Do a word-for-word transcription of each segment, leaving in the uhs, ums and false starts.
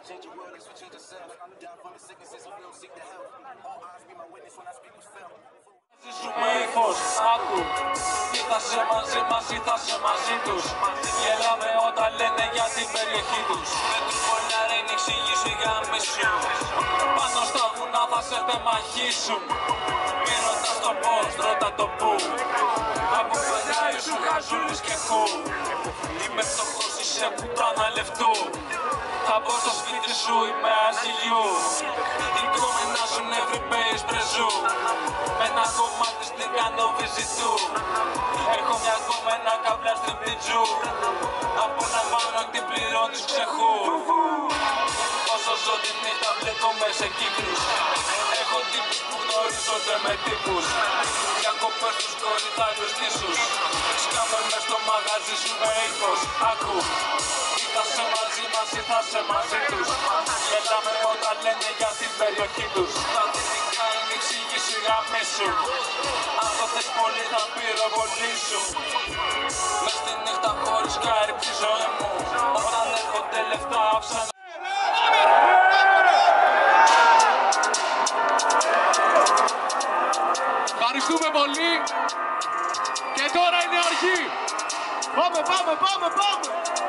Ζήσουμε ύφος, άκου. Ήρθασε μαζί μας, ήρθασε μαζί τους. Γελάμε όταν λένε για την περιοχή τους. Δεν τους μπορεί να ρίνει εξηγήσου οι γάμοι σου. Πάνω στα βουνά θα σε τεμαχίσουν. Μη ρωτάς το πώς, ρώτα το πού. Από περνάει σου χαζούλης και χου. Είμαι φτωχός, είσαι πουτάνα λεφτού. Θα μπω στο σπίτι σου, είμαι αζυγιού. Οι κόμενα σου every base πρεζού. Με ένα κομμάτι στην κάνω βυζιτού. Έχω μια κομμένα καβλιά στην πιτζού. Απολαμβάνω την πληρώνεις ξεχού. Όσο ζω τη νύχτα μπλέκομαι σε κύκλους. Έχω τύπους που γνωρίζονται με τύπους. Διακοπές τους κορυφάλιους νήσους. Σκάμε μες στο μαγαζί σου με ύφος. Άκου. Ήρθασε μαζί μας, ήρθασε μαζί τους. Γελάμε όταν λένε για την περιοχή τους. Τα δυτικά είναι εξήγηση γαμίσου. Αν το θες πολύ θα πυροβολήσουν. Μες στη νύχτα χωρίς κάρυψη η ζωή μου. Όταν έρχονται λεφτά άψα. Ευχαριστούμε πολύ. Και τώρα είναι αρχή. Πάμε, πάμε, πάμε, πάμε.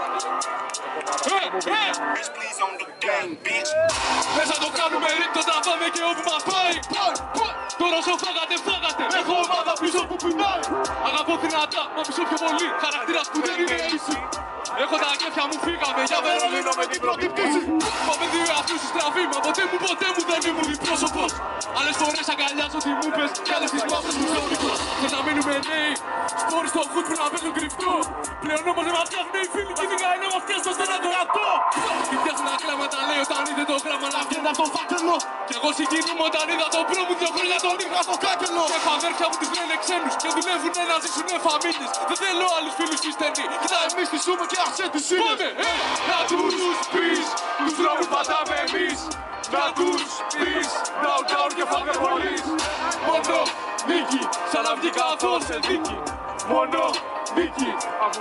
Θες να το κάνουμε ρίκτο, να πάμε και όπου μας πάει. Τώρα όσο φάγατε, φάγατε. Έχω ομάδα πίσω που πεινάει. Αγαπώ δυνατά, μα πίσω πιο πολύ. Χαρακτήρας που δεν είναι ίση. Έχω τα κέφια μου, φύγαμε για Βερολίνο με την πρώτη πτήση. Πάμε δύο εαυτούς στη στραβή, μα ποτέ μου, ποτέ μου δεν ήμουν πρόσωπος. Άλλες φορές αγκαλιάζω τι μου πες κι άλλες τις μάθες μου ζώνικος. Θες να μείνουμε νέοι, σπόροι στο φουτ που να παίζουν κρυφτό. Πλέον όμως δεν μας φτιάχνουν οι φίλοι κι οι είναι μας φτιάχνουν στο στενά το γατό. Τι φτιάχνουν τα κλάματα, λέει όταν είδε το γράμμα να βγαίνει από το φάκελο. Κι εγώ συγκινούμαι όταν είδα τον πρό μου δύο χρόνια τον είχα στο κάκελο. Και έχω αδέρφια μου τις λένε ξένους και δουλεύουν να ζήσουνε φαμίλιες. Δεν θέλω άλλους φίλους πιστένοι, κοίτα εμείς τις ζούμε και άσε τις είναι. Πάμε, ε, να τους πεις, τους δρόμους πατάμε εμείς. Να τους πεις, downtown και φάμε πολύς. Μόνο νίκη, σαν να βγει καθώς σε δίκη. Μόνο νίκη.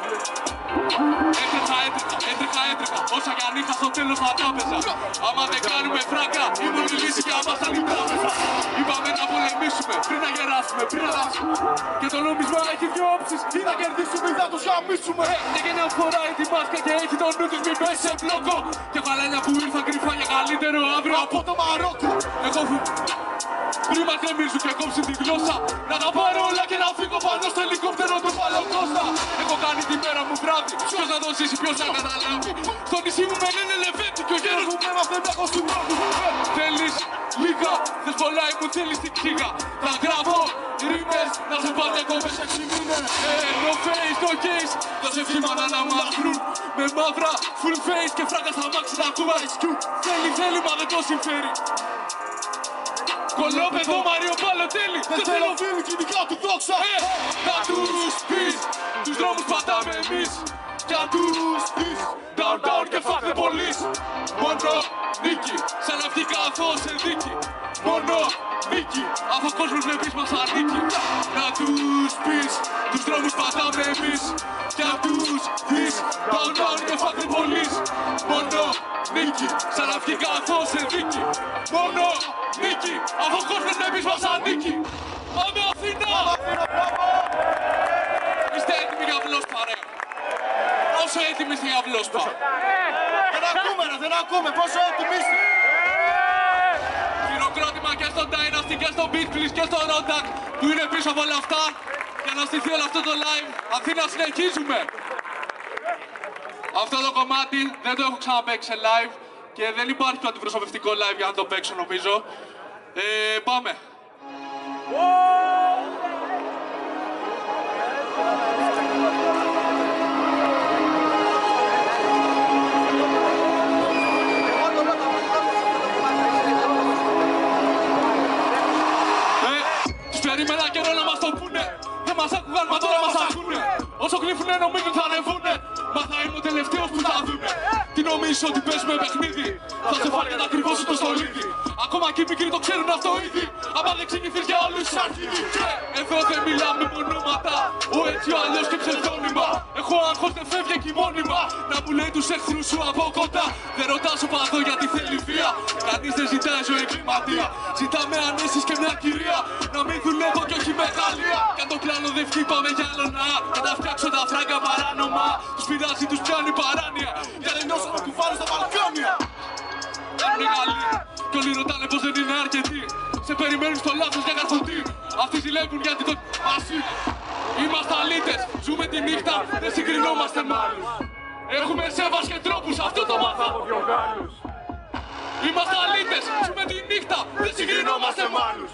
Έτρεχα, έτρεχα, έτρεχα, έτρεχα. Όσα κι αν είχα στο τέλος θα τράπεζα. Άμα δεν κάνουμε φράγκα, η μόνη λύση για μας θα είναι η τράπεζα. Είπαμε να πολεμήσουμε πριν να γεράσουμε, πριν να δάσουμε. Και το νόμισμα έχει δυο όψεις. Ή να κερδίσουμε ή θα τους γαμίσουμε. Και γενιά φοράει τη μάσκα και έχει τον νου της μη πέσει σε μπλόκο. Και γαλάνια που ήρθαν κρυφά για καλύτερο αύριο από το Μαρόκο. Έχω φου... Πριν μας κρεμίζουν και κόψουν τη γλώσσα. Να τα πάρω όλα και να φύγω πάνω στο ελικόπτερο του Παλαιοκώστα. Έχω κάνει τη μέρα μου βράδυ. Ποιος να το ζήσει, ποιος να καταλάβει. Στο νησί μου με λένε Λεβέντη και ο γέρος μου με μαθε να έχω σου μάθει. Θέλεις λίγα, θες πολλά ή μου θέλεις την ξύγα. Θα γράφω ρήμες, να σε πάνε κόβες έξι μήνες. Ε, no face, no case, θα σε βήματα να μαύρουν. Με μαύρα, full face και φράγκα στα μάξι να ακούμε. Θέλει, θέλει, μα δεν το συμφέρει. Κολόπεδο, Μάριο Παλωτέλη. Δεν θέλω φίλοι και ειδικά του δόξα. Ε, να τους πεις, τους δρόμους πατάμε εμείς. Και να τους πεις, downtown και φάτε πολύς. Μόνο νίκη, σαν να βγει καθώς σε δίκη. Μόνο νίκη, αφού ο κόσμος βλέπεις μας ανήκει. Να τους πεις, τους δρόμους πατάμε εμείς. Και να τους πεις, downtown και φάτε πολύς. Μόνο νίκη, σαν να βγει καθώς σε δίκη. Μόνο νίκη, αφού ο κόσμος βλέπεις μας ανήκει. Πάμε Αθήνα! Είστε έτοιμοι για βλόσπα ρε. Πόσο έτοιμοι είστε για βλόσπα. Δεν ακούμε ρε, δεν ακούμε. Πόσο έτοιμοι είστε. Χειροκρότημα και στον Dynasty και στον Beat Please και στον Rodak που είναι πίσω από όλα αυτά. Για να στηθεί όλο αυτό το live. Αθήνα, συνεχίζουμε. Αυτό το κομμάτι δεν το έχω ξαναπαίξει σε live και δεν υπάρχει πιο αντιπροσωπευτικό live για να το παίξω νομίζω. Ε, πάμε. Ε, τους περίμενα καιρό να μας το πούνε. Δεν μας άκουγαν, μα τώρα μας ακούνε. Όσο γλύφουνε νομίζουν θα ανεβούνε. Μα θα είμαι ο τελευταίος που θα δούνε. Την νομίζεις ότι παίζουμε παιχνίδι. Θα σε φάνε ακριβώς το στολίδι. Ακόμα και οι μικροί το ξέρουν αυτό ήδη. Άμα δεν ξεκινήσεις για όλους τους αρχίδι. Εδώ δεν μιλάμε με ονόματα, ο έτσι ο αλλιώς και ψευδόνυμα. Έχω άγχος, δεν φεύγει εκεί μόνιμα. Να μου λέει τους εχθρούς σου από κοντά. Δεν ρωτάς οπαδό γιατί θέλει βία. Κανείς δεν ζητάει ζωή εγκληματία. Ζητάμε ανέσεις και μια κυρία. Να μην δουλεύω κι όχι μεγαλεία. Κι αν το πλάνο δεν βγει πάμε για άλλονα. Να τα φτιάξω τα φράγκα παράνομα. Τους πειράζει, τους πιάνει παράνοια. Για να νιώσω να κουβάρω στα μπαλκόνια. Είναι καλή. Κι όλοι ρωτάνε πως δεν είναι αρκετοί. Σε περιμένουν στο λάθος για καθοντή. Αυτοί ζηλεύουν γιατί το πάση. Είμαστε αλήτες, ζούμε τη νύχτα, δεν συγκρινόμαστε με άλλους. Έχουμε σέβας και τρόπους, αυτό το μάθα από δυο Γάλλους. Είμαστε αλήτες, ζούμε τη νύχτα, δεν συγκρινόμαστε με άλλους.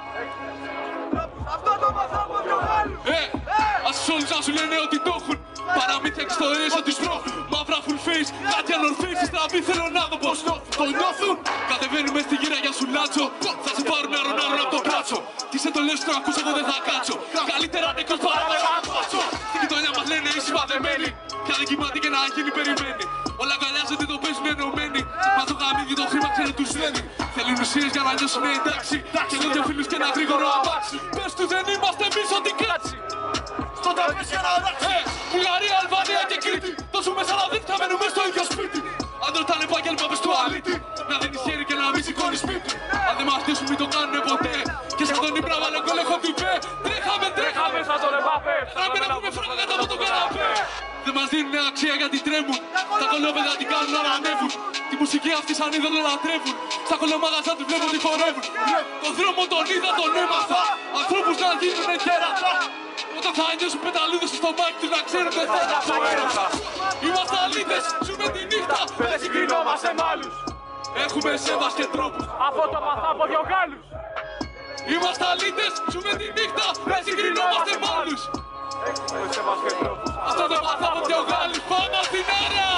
Αυτό το μάθα από δυο Γάλλους. Ε, ας όλους να σου λένε ότι το έχουν. Παραμύθια και ιστορίες ότι σπρώχνουν. Μαύρα full face, κάτι ανορθείς. Στραβή θέλω να δω πως το νιώθουν. Κατεβαίνουμε στη γύρα για σου λάτσο. Θα σε πάρουν αρωνάρων από το μπράτσο. Τι σε το λες το ακούς εγώ δεν θα κάτσω. Καλύτερα νεκρός παρά να κάτσω. Στην γειτονιά μας λένε είσαι παδεμένοι. Πια δεν κοιμάται και να γίνει περιμένει. Όλα αγκαλιάζονται το παίζουν ενωμένοι. Μα το γαμίδι το χρήμα ξέρει τους λένε. Θέλουν ουσίες για να νιώσουν εντάξει. Και εδώ δυο φίλους και ένα γρήγορο αμάξι. Πες του δεν είμαστε εμείς ό,τι κάτσει. Στο τραπέζι για να αλλάξει. Ε, Βουλγαρία, Αλβανία και Κρήτη. Δώσουμε σαν αδίκτυα, μένουμε στο ίδιο σπίτι. Αν ρωτάνε επάγγελμα, πες του αλήτη. Να δίνεις χέρι και να μην σηκώνεις σπίτι. Αν δεν μας στήσουν, μην το κάνουνε ποτέ. Και σαν τον Ήμπρα βάλε γκολ, έχω τυπέ. Τρέχαμε, τρέχαμε σαν τον Εμπάπε. Τράμε να πούμε φράγκα κάτω από τον καναπέ. Δεν μας δίνουν αξία γιατί τρέμουν. Τα κολόπεδα την κάνουν να ανέβουν. Τη μουσική αυτή σαν είδωλο λατρεύουν. Στα κολομάγαζα τους βλέπω τι χορεύουν. Τον δρόμο τον είδα, τον έμαθα. Ανθρώπους να γίνουνε κέρατα. Όταν θα νιώσουν πεταλούδες στο μπάκι τους να ξέρουν δεν θα είναι από έρωτα. Είμαστε αλήτες, ζούμε τη νύχτα, δεν συγκρινόμαστε με άλλους. Έχουμε σέβας και τρόπους, αυτό το μαθά από δυο Γάλλους. Είμαστε αλήτες, ζούμε τη νύχτα, δεν συγκρινόμαστε με άλλους. Έχουμε σέβας και τρόπους, αυτό το μαθά από δυο Γάλλους. Πάμε στην αέρα!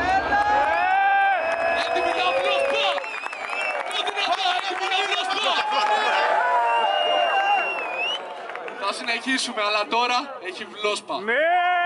Έτοιμοι να βλώσπα! Πιο δυνατά, έτοιμοι να βλώσπα! Θα συνεχίσουμε, αλλά τώρα έχει βλώσπα.